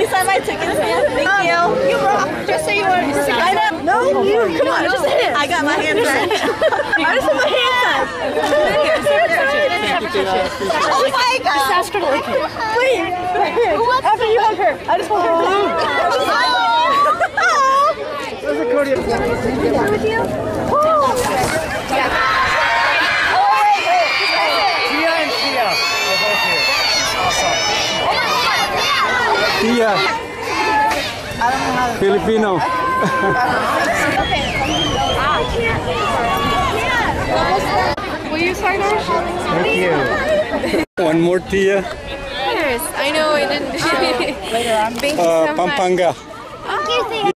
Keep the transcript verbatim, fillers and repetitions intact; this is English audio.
sign my tickets, man? Thank um, you. You rock. Just say you want to just I know. No, you. Come on, just hit it. I got my hand signed. I just put my hand signed. Oh my God. Just ask her to lick it. Please. After you hug her. I just want her to lick it. Where's the Cody? With you? Yeah. Thia and Thia are both here. Thia. I don't know how to Filipino. Will you sign ours? Thank you. One more Thia. Yes, I know I didn't. Thank you so much. Pampanga. Oh.